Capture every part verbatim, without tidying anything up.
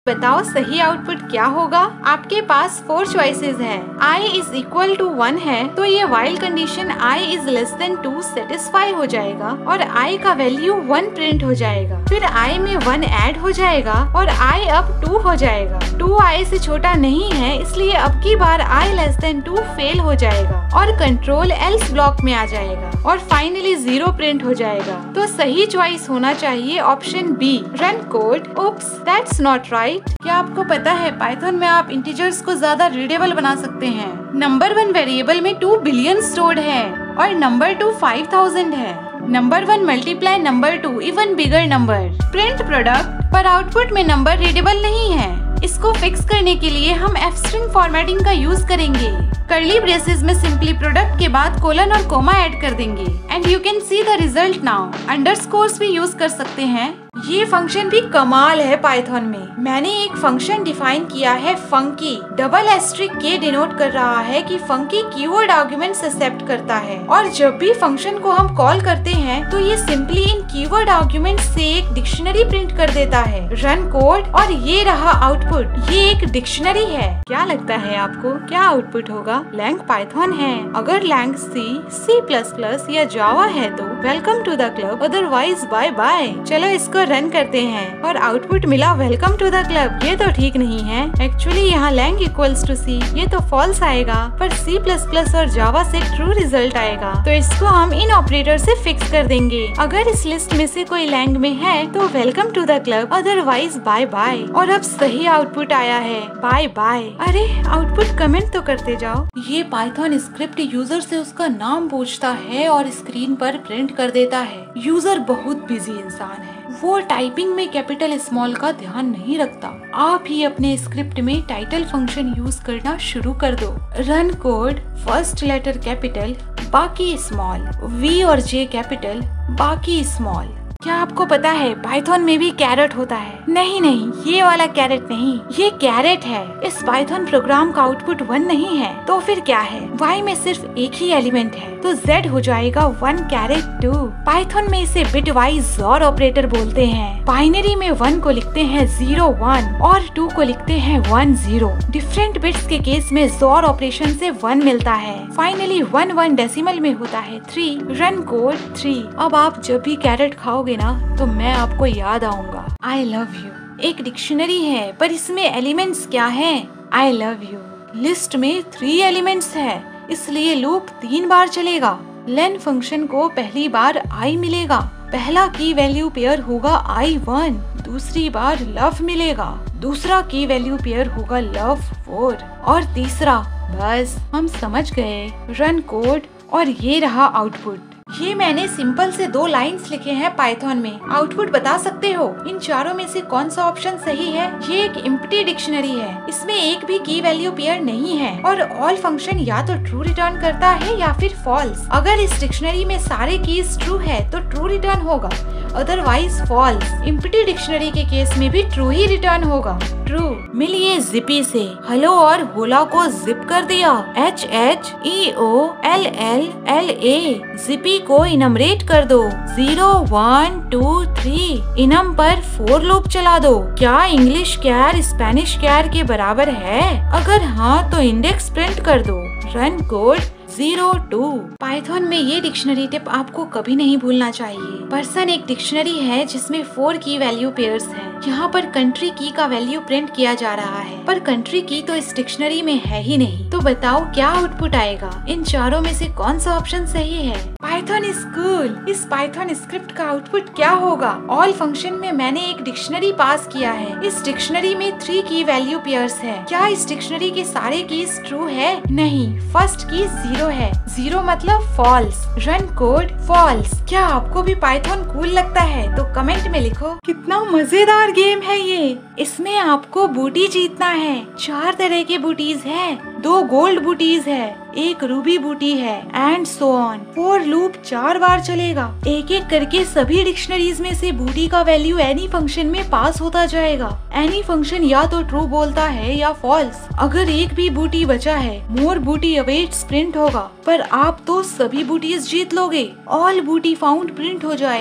बताओ सही आउटपुट क्या होगा। आपके पास फोर चॉइसेस है। i is equal to one है तो ये while condition i is less than two satisfy हो जाएगा और i का वैल्यू वन प्रिंट हो जाएगा। फिर i में वन ऐड हो जाएगा और i अब टू हो जाएगा। टू i से छोटा नहीं है इसलिए अब की बार i less than two fail हो जाएगा और कंट्रोल एल्स ब्लॉक में आ जाएगा और फाइनली जीरो प्रिंट हो जाएगा। तो सही चॉइस होना चाहिए option B, run code. Oops, that's not right. क्या आपको पता है पाइथन में आप इंटीजर्स को ज्यादा रीडेबल बना सकते हैं। नंबर वन वेरिएबल में टू बिलियन स्टोर्ड है और नंबर टू फाइव थाउजेंड है। Number one multiply number two even bigger number. Print product पर आउटपुट में नंबर रीडेबल नहीं है। इसको फिक्स करने के लिए हम एफ स्ट्रिंग फॉर्मेटिंग का यूज करेंगे। कर्ली ब्रेसेस में सिंपली प्रोडक्ट के बाद कोलन और कोमा ऐड कर देंगे and you can see the result now. Underscores भी यूज कर सकते हैं। ये फंक्शन भी कमाल है पाइथन में। मैंने एक फंक्शन डिफाइन किया है फंकी। डबल एस्ट्रिक के डिनोट कर रहा है कि फंकी कीवर्ड आर्गुमेंट्स एक्सेप्ट करता है और जब भी फंक्शन को हम कॉल करते हैं तो ये सिंपली इन कीवर्ड आर्गुमेंट्स से एक डिक्शनरी प्रिंट कर देता है। रन कोड और ये रहा आउटपुट। ये एक डिक्शनरी है। क्या लगता है आपको क्या आउटपुट होगा? लैंग पाइथन है। अगर lang C, C plus plus या जावा है तो welcome to the club, otherwise bye bye. चलो इसको रन करते हैं और आउटपुट मिला वेलकम टू द क्लब। ये तो ठीक नहीं है। एक्चुअली यहाँ लैंग इक्वल्स टू सी, ये तो फॉल्स आएगा पर सी प्लस प्लस और जावा से ट्रू रिजल्ट आएगा। तो इसको हम इन ऑपरेटर से फिक्स कर देंगे। अगर इस लिस्ट में से कोई लैंग में है तो welcome to the club, otherwise bye bye. और अब सही आउटपुट आया है, बाय बाय। अरे आउटपुट कमेंट तो करते जाओ। ये पाइथन स्क्रिप्ट यूजर से उसका नाम पूछता है और स्क्रीन पर प्रिंट कर देता है। यूजर बहुत बिजी इंसान है, वो टाइपिंग में कैपिटल स्मॉल का ध्यान नहीं रखता। आप ही अपने स्क्रिप्ट में टाइटल फंक्शन यूज करना शुरू कर दो। Run code, first letter capital बाकी स्मॉल, वी और जे कैपिटल बाकी स्मॉल। क्या आपको पता है पाइथन में भी कैरेट होता है? नहीं नहीं, ये वाला कैरेट नहीं, ये कैरेट है। इस पाइथन प्रोग्राम का आउटपुट वन नहीं है तो फिर क्या है? वाई में सिर्फ एक ही एलिमेंट है तो जेड हो जाएगा वन कैरेट टू। पाइथन में इसे बिट वाइज जोर ऑपरेटर बोलते हैं। बाइनरी में वन को लिखते हैं जीरो वन और टू को लिखते हैं वन जीरो। डिफरेंट बिट्स के केस में जोर ऑपरेशन से वन मिलता है। फाइनली वन वन डेसिमल में होता है थ्री। Run code three. अब आप जब भी कैरेट खाओ ना तो मैं आपको याद आऊंगा। आई लव यू एक डिक्शनरी है पर इसमें एलिमेंट्स क्या हैं? आई लव यू लिस्ट में थ्री एलिमेंट्स है इसलिए लूप तीन बार चलेगा। लेन फंक्शन को पहली बार आई मिलेगा। पहला की वैल्यू पेयर होगा आई वन, दूसरी बार लव मिलेगा। दूसरा की वैल्यू पेयर होगा लव फोर और तीसरा। बस हम समझ गए। रन कोड और ये रहा आउटपुट। ये मैंने सिंपल से दो लाइंस लिखे हैं पाइथन में। आउटपुट बता सकते हो इन चारों में से कौन सा ऑप्शन सही है? ये एक एम्प्टी डिक्शनरी है, इसमें एक भी की वैल्यू पेयर नहीं है और ऑल फंक्शन या तो ट्रू रिटर्न करता है या फिर फॉल्स। अगर इस डिक्शनरी में सारे कीज ट्रू है तो ट्रू रिटर्न होगा, अदरवाइज फॉल्स। एम्प्टी डिक्शनरी के केस में भी ट्रू ही रिटर्न होगा। ट्रू। मिलिए जिपी से हेलो और होला को जिप कर दिया। H H E O L L L A. जिपी को इनमरेट कर दो। Zero one two three. Enum पर फोर लूप चला दो। क्या इंग्लिश कैर स्पेनिश कैर के बराबर है? अगर हाँ तो इंडेक्स प्रिंट कर दो। Run code zero two. Python में ये डिक्शनरी टिप आपको कभी नहीं भूलना चाहिए। पर्सन एक डिक्शनरी है जिसमें फोर की वैल्यू पेयर्स हैं। यहाँ पर कंट्री की का वैल्यू प्रिंट किया जा रहा है पर कंट्री की तो इस डिक्शनरी में है ही नहीं। तो बताओ क्या आउटपुट आएगा? इन चारों में से कौन सा ऑप्शन सही है? Python is cool. इस पाइथन स्क्रिप्ट का आउटपुट क्या होगा? ऑल फंक्शन में मैंने एक डिक्शनरी पास किया है। इस डिक्शनरी में थ्री की वैल्यू पेयर्स है। क्या इस डिक्शनरी के सारे कीज ट्रू है? नहीं, फर्स्ट की जीरो है। जीरो मतलब फॉल्स। Run code false. क्या आपको भी पाइथन कूल लगता है? तो कमेंट में लिखो। कितना मजेदार गेम है ये। इसमें आपको बूटी जीतना है। चार तरह के बूटीज हैं। दो गोल्ड बूटीज है, एक रूबी बूटी है and so on. For loop चार बार चलेगा। एक एक करके सभी डिक्शनरीज में से बूटी का वैल्यू एनी फंक्शन में पास होता जाएगा। एनी फंक्शन या तो ट्रू बोलता है या फॉल्स। अगर एक भी बूटी बचा है मोर बूटी अवेट्स प्रिंट होगा पर आप तो सभी बूटीज जीत लोगे। ऑल बूटी फाउंड प्रिंट हो जाएगा।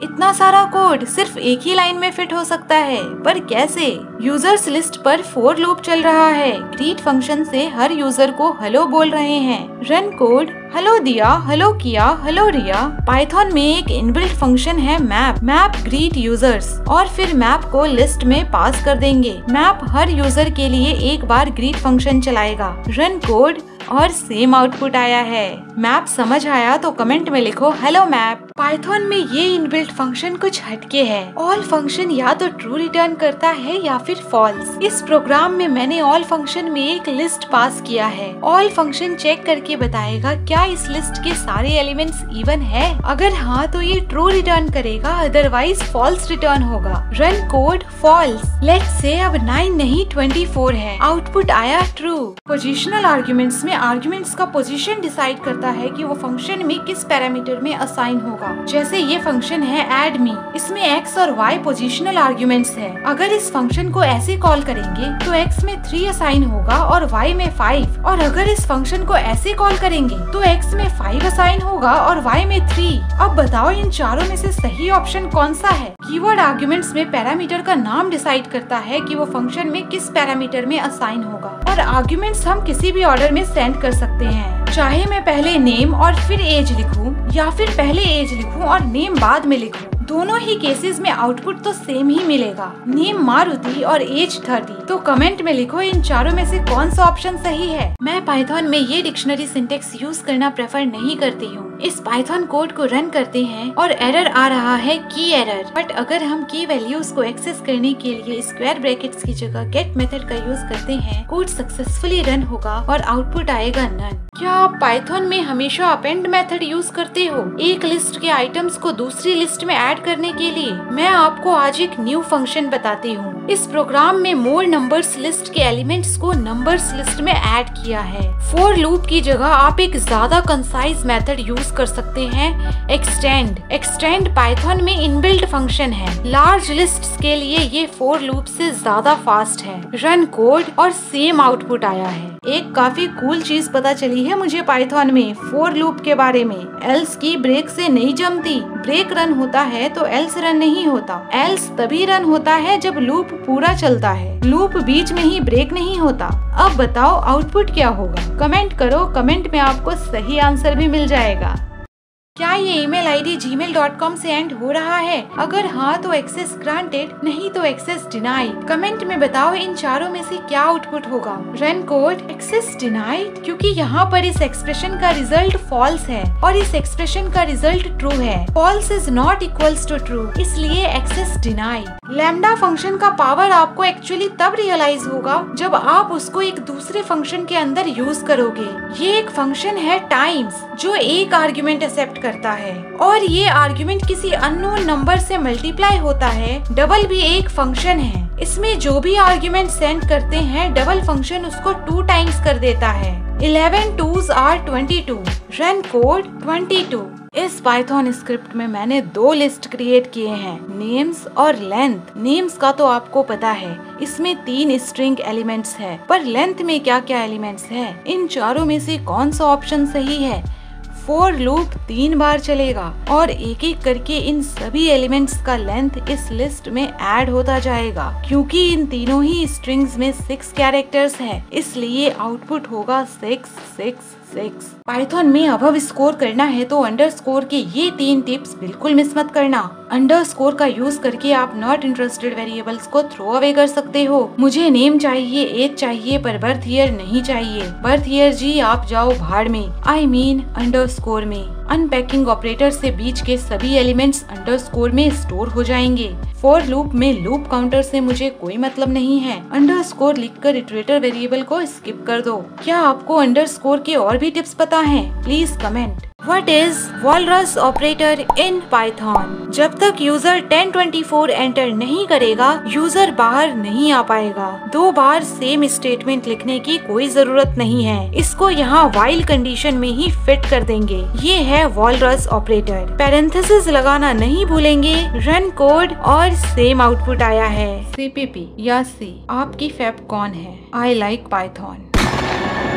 इतना सारा कोड सिर्फ एक ही लाइन में फिट हो सकता है, पर कैसे? यूजर्स लिस्ट पर फोर लूप चल रहा है। ग्रीट फंक्शन से हर यूजर को हेलो बोल रहे हैं। Run code, hello Diya, hello किया, हेलो रिया। पाइथन में एक इनबिल्ट फंक्शन है मैप। मैप ग्रीट यूजर्स और फिर मैप को लिस्ट में पास कर देंगे। मैप हर यूजर के लिए एक बार ग्रीट फंक्शन चलाएगा। रन कोड और सेम आउटपुट आया है। मैप समझ आया तो कमेंट में लिखो हेलो मैप। पाइथन में ये इनबिल्ट फंक्शन कुछ हटके है। ऑल फंक्शन या तो ट्रू रिटर्न करता है या फिर फॉल्स। इस प्रोग्राम में मैंने ऑल फंक्शन में एक लिस्ट पास किया है। ऑल फंक्शन चेक करके बताएगा क्या इस लिस्ट के सारे एलिमेंट्स इवन है। अगर हाँ तो ये ट्रू रिटर्न करेगा, अदरवाइज फॉल्स रिटर्न होगा। Run code false. Let's say अब नाइन नहीं ट्वेंटी फोर है। आउटपुट आया ट्रू। पोजिशनल आर्ग्यूमेंट्स में आर्ग्यूमेंट्स का पोजीशन डिसाइड करता है कि वो फंक्शन में किस पैरामीटर में असाइन होगा। जैसे ये फंक्शन है एड मी, इसमें x और y पोजिशनल आर्ग्यूमेंट्स है। अगर इस फंक्शन को ऐसे कॉल करेंगे तो x में थ्री असाइन होगा और y में फाइव, और अगर इस फंक्शन को ऐसे कॉल करेंगे तो x में फाइव असाइन होगा और y में थ्री। अब बताओ इन चारों में से सही ऑप्शन कौन सा है? कीवर्ड आर्ग्यूमेंट्स में पैरामीटर का नाम डिसाइड करता है कि वो फंक्शन में किस पैरामीटर में असाइन होगा, और आर्ग्यूमेंट्स हम किसी भी ऑर्डर में सेंड कर सकते हैं। चाहे मैं पहले नेम और फिर एज लिखूं या फिर पहले एज लिखूं और नेम बाद में लिखूं, दोनों ही केसेस में आउटपुट तो सेम ही मिलेगा। नेम मारुति और एज थर्टी। तो कमेंट में लिखो इन चारों में से कौन सा ऑप्शन सही है। मैं पाइथन में ये डिक्शनरी सिंटेक्स यूज करना प्रेफर नहीं करती हूँ। इस पाइथन कोड को रन करते हैं और एरर आ रहा है की एरर। बट अगर हम की वैल्यूज को एक्सेस करने के लिए स्क्वायर ब्रैकेट्स की जगह गेट मेथड का यूज करते हैं, कोड सक्सेसफुली रन होगा और आउटपुट आएगा नन। क्या आप पाइथन में हमेशा अपेंड मेथड यूज करते हो एक लिस्ट के आइटम्स को दूसरी लिस्ट में ऐड करने के लिए? मैं आपको आज एक न्यू फंक्शन बताती हूँ। इस प्रोग्राम में मोर नंबर्स लिस्ट के एलिमेंट्स को नंबर्स लिस्ट में ऐड किया है। फॉर लूप की जगह आप एक ज्यादा कंसाइज मेथड यूज कर सकते हैं, एक्सटेंड। एक्सटेंड पाइथन में इनबिल्ट फंक्शन है। लार्ज लिस्ट्स के लिए ये फॉर लूप से ज्यादा फास्ट है। रन कोड और सेम आउटपुट आया है। एक काफी कूल चीज पता चली है मुझे पाइथन में फॉर लूप के बारे में। एल्स की ब्रेक से नहीं जमती। ब्रेक रन होता है तो एल्स रन नहीं होता। एल्स तभी रन होता है जब लूप पूरा चलता है। लूप बीच में ही ब्रेक नहीं होता। अब बताओ आउटपुट क्या होगा? कमेंट करो, कमेंट में आपको सही आंसर भी मिल जाएगा। क्या ये email ID Gmail dot com से एंड हो रहा है? अगर हाँ तो एक्सेस ग्रांटेड, नहीं तो एक्सेस डिनाइड। कमेंट में बताओ इन चारों में से क्या आउटपुट होगा। रन कोड एक्सेस डिनाइड, क्योंकि यहाँ पर इस एक्सप्रेशन का रिजल्ट फॉल्स है और इस एक्सप्रेशन का रिजल्ट ट्रू है। False is not equals to true, इसलिए एक्सेस डिनाइड। लैम्डा फंक्शन का पावर आपको एक्चुअली तब रियलाइज होगा जब आप उसको एक दूसरे फंक्शन के अंदर यूज करोगे। ये एक फंक्शन है टाइम्स जो एक आर्ग्यूमेंट एक्सेप्ट करता है और ये आर्ग्यूमेंट किसी अननोन नंबर से मल्टीप्लाई होता है। डबल भी एक फंक्शन है। इसमें जो भी आर्ग्यूमेंट सेंड करते हैं डबल फंक्शन उसको टू टाइम्स कर देता है। Eleven twos are twenty two. Run code twenty two. इस पाइथन स्क्रिप्ट में मैंने दो लिस्ट क्रिएट किए हैं, नेम्स और लेंथ। नेम्स का तो आपको पता है, इसमें तीन स्ट्रिंग एलिमेंट्स है, पर लेंथ में क्या क्या एलिमेंट्स है? इन चारों में से कौन सा ऑप्शन सही है? फॉर लूप तीन बार चलेगा और एक एक करके इन सभी एलिमेंट्स का लेंथ इस लिस्ट में ऐड होता जाएगा। क्योंकि इन तीनों ही स्ट्रिंग्स में सिक्स कैरेक्टर्स है, इसलिए आउटपुट होगा सिक्स सिक्स सिक्स। पाइथन में अबव स्कोर करना है तो अंडरस्कोर के ये तीन टिप्स बिल्कुल मिस मत करना। अंडरस्कोर का यूज करके आप नॉट इंटरेस्टेड वेरिएबल्स को थ्रो अवे कर सकते हो। मुझे नेम चाहिए, एज चाहिए, पर बर्थ ईयर नहीं चाहिए। बर्थ ईयर जी आप जाओ भाड़ में, आई मीन अंडरस्कोर में। अनपैकिंग ऑपरेटर से बीच के सभी एलिमेंट्स अंडरस्कोर में स्टोर हो जाएंगे। फॉर लूप में लूप काउंटर से मुझे कोई मतलब नहीं है। अंडरस्कोर लिखकर इटरेटर वेरिएबल को स्किप कर दो। क्या आपको अंडरस्कोर के और भी टिप्स पता हैं? Please comment. What is walrus operator in Python? जब तक user ten twenty four enter नहीं करेगा, यूजर बाहर नहीं आ पाएगा। दो बार सेम स्टेटमेंट लिखने की कोई जरूरत नहीं है। इसको यहाँ while कंडीशन में ही फिट कर देंगे। ये है walrus ऑपरेटर। पैरेंथेसिस लगाना नहीं भूलेंगे। रन कोड और सेम आउटपुट आया है। सीपीपी या सी, आपकी फैब कौन है? I like Python.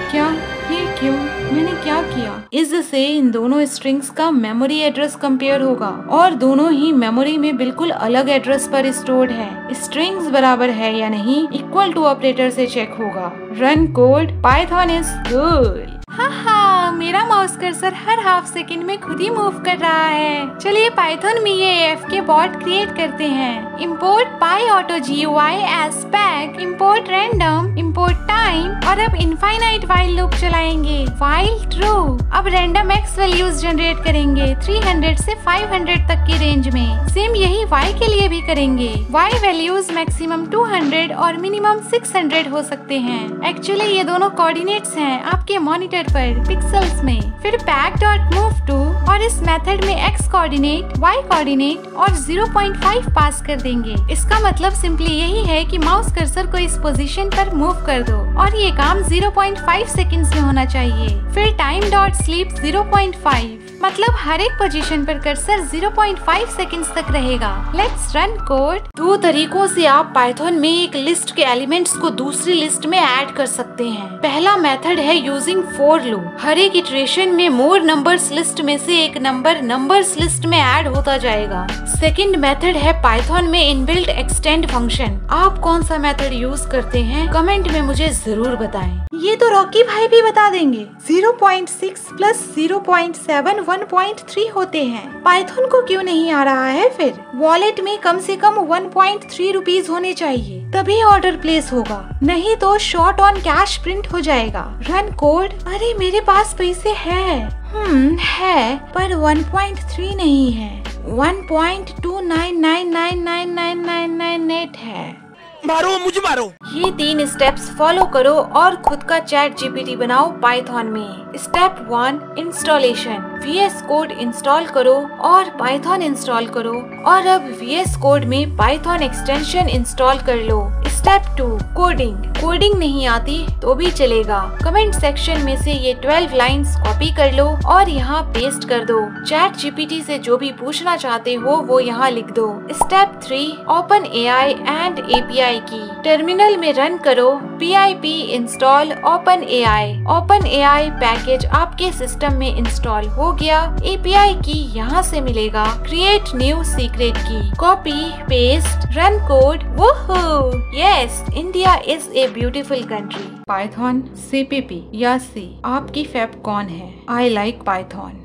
क्या? ये क्यों? मैंने क्या किया? इससे इन दोनों स्ट्रिंग्स का मेमोरी एड्रेस कंपेयर होगा और दोनों ही मेमोरी में बिल्कुल अलग एड्रेस पर स्टोर्ड है। स्ट्रिंग्स बराबर है या नहीं इक्वल टू ऑपरेटर से चेक होगा। Run code Python is good. हाँ हाँ, मेरा माउस कर्सर हर हाफ सेकंड में खुद ही मूव कर रहा है। चलिए पाइथन में ये एफ के बॉट क्रिएट करते हैं। Import py auto G U I as pag, import random, import time और अब इनफाइनाइट वाइल लूप चलाएंगे। While true. अब रैंडम एक्स वैल्यूज जनरेट करेंगे तीन सौ से पाँच सौ तक की रेंज में। सेम यही वाई के लिए भी करेंगे। वाई वैल्यूज मैक्सिमम दो सौ और मिनिमम छह सौ हो सकते हैं। एक्चुअली ये दोनों कोऑर्डिनेट्स हैं आपके मॉनिटर पर पिक्सेल्स में। फिर पैक डॉट मूव टू और इस मेथड में एक्स कोऑर्डिनेट, वाई कोऑर्डिनेट और ज़ीरो पॉइंट फाइव पास कर देंगे। इसका मतलब सिंपली यही है कि माउस कर्सर को इस पोजीशन पर मूव कर दो और ये काम ज़ीरो पॉइंट फाइव सेकंड्स में होना चाहिए। फिर time dot sleep zero point five, मतलब हर एक पोजीशन पर cursor zero point five seconds तक रहेगा। Let's run code. दो तरीकों से आप पाइथन में एक लिस्ट के एलिमेंट्स को दूसरी लिस्ट में ऐड कर सकते हैं। पहला मेथड है यूजिंग फॉर लूप। हर एक इटरेशन में मोर नंबर्स लिस्ट में से एक नंबर नंबर्स लिस्ट में ऐड होता जाएगा। सेकंड मेथड है पाइथन में इनबिल्ट एक्सटेंड फंक्शन। आप कौन सा मेथड यूज करते हैं कमेंट में मुझे जरूर बताएं। ये तो रॉकी भाई भी बता देंगे। Zero point six plus zero point seven one point three होते हैं। पाइथन को क्यों नहीं आ रहा है फिर? वॉलेट में कम से कम वन पॉइंट थ्री रुपीज होने चाहिए तभी ऑर्डर प्लेस होगा, नहीं तो शॉर्ट ऑन कैश प्रिंट हो जाएगा। Run code. अरे मेरे पास पैसे है। हम्म है पर वन पॉइंट थ्री नहीं है, one point two nine nine nine nine nine nine nine eight है। मारो मुझे मारो। ये तीन स्टेप्स फॉलो करो और खुद का चैट जीपीटी बनाओ पाइथन में। Step one, installation. VS code install करो और पाइथन इंस्टॉल करो और अब वीएस कोड में पाइथन एक्सटेंशन इंस्टॉल कर लो। Step two, coding. कोडिंग नहीं आती तो भी चलेगा। कमेंट सेक्शन में से ये ट्वेल्व लाइंस कॉपी कर लो और यहाँ पेस्ट कर दो। चैट जीपीटी से जो भी पूछना चाहते हो वो यहाँ लिख दो। Step three, OpenAI and API key. Terminal में रन करो PIP install OpenAI. OpenAI package आपके सिस्टम में इंस्टॉल हो गया। एपीआई की यहाँ से मिलेगा। Create new secret key. Copy paste run code. Woohoo, yes, India is a beautiful country. Python, CPP या सी, आपकी फेब कौन है? I like Python.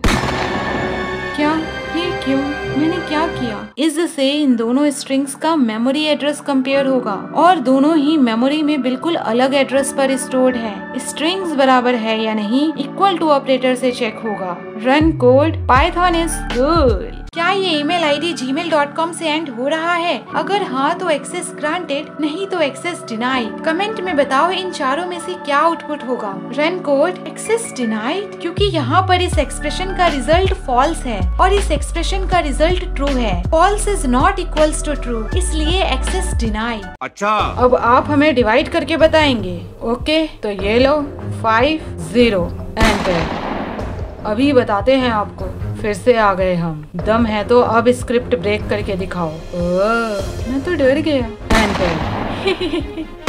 क्या? ये क्यों? मैंने क्या किया? इससे इन दोनों स्ट्रिंग्स का मेमोरी एड्रेस कंपेयर होगा और दोनों ही मेमोरी में बिल्कुल अलग एड्रेस पर स्टोर्ड है। स्ट्रिंग्स बराबर है या नहीं इक्वल टू ऑपरेटर से चेक होगा। Run code Python is good. क्या ये email ID Gmail dot com से एंड हो रहा है? अगर हाँ तो एक्सेस ग्रांटेड, नहीं तो एक्सेस डिनाइड। कमेंट में बताओ इन चारों में से क्या आउटपुट होगा। Run code. एक्सेस डिनाइड क्योंकि यहाँ पर इस एक्सप्रेशन का रिजल्ट फॉल्स है और इस एक्सप्रेशन का रिजल्ट ट्रू है। False is not equals to true, इसलिए एक्सेस डिनाइड। अच्छा, अब आप हमें डिवाइड करके बताएंगे। ओके, तो ये लो फाइव जीरो एंटर। अभी बताते हैं आपको। फिर से आ गए हम। दम है तो अब स्क्रिप्ट ब्रेक करके दिखाओ। ओह, मैं तो डर गया। एंटर।